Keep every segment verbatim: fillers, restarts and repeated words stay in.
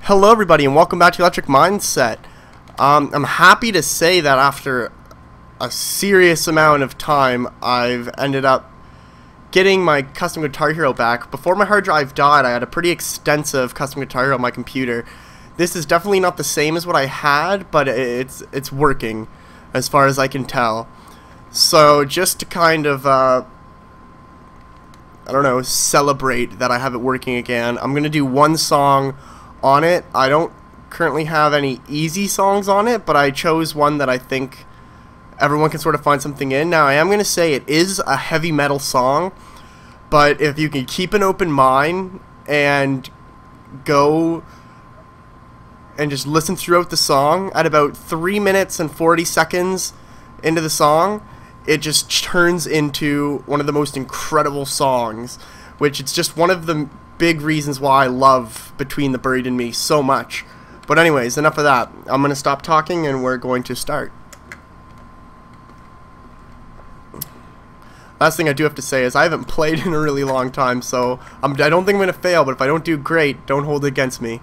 Hello everybody and welcome back to Electric Mindset. Um, I'm happy to say that after a serious amount of time I've ended up getting my custom Guitar Hero back. Before my hard drive died I had a pretty extensive custom Guitar Hero on my computer. This is definitely not the same as what I had, but it's, it's working as far as I can tell. So just to kind of, uh, I don't know, celebrate that I have it working again, I'm going to do one song on it. I don't currently have any easy songs on it, but I chose one that I think everyone can sort of find something in. Now I am going to say it is a heavy metal song, but if you can keep an open mind and go and just listen throughout the song, at about three minutes and forty seconds into the song, it just turns into one of the most incredible songs, which it's just one of the big reasons why I love Between the Buried and Me so much. But anyways, enough of that. I'm going to stop talking and we're going to start. Last thing I do have to say is I haven't played in a really long time, so I'm, I don't think I'm going to fail, but if I don't do great, don't hold it against me.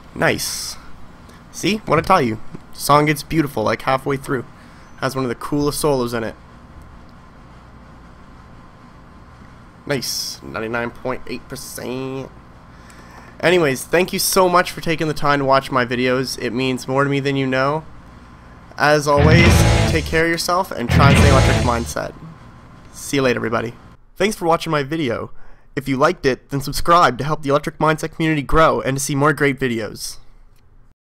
Nice. See? What I tell you. Song gets beautiful like halfway through. Has one of the coolest solos in it. Nice. ninety-nine point eight percent. Anyways, thank you so much for taking the time to watch my videos. It means more to me than you know. As always, take care of yourself and try and stay electric mindset. See you later, everybody. Thanks for watching my video. If you liked it, then subscribe to help the electric mindset community grow and to see more great videos.